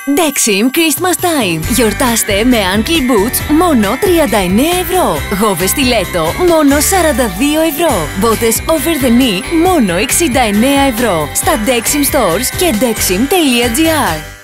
Dexim Christmas Time. Γιορτάστε με Ankle Boots μόνο 39€. Γόβες στιλέτο μόνο 42€. Μπότες over the knee μόνο 69€. Στα Dexim Stores και dexim.gr.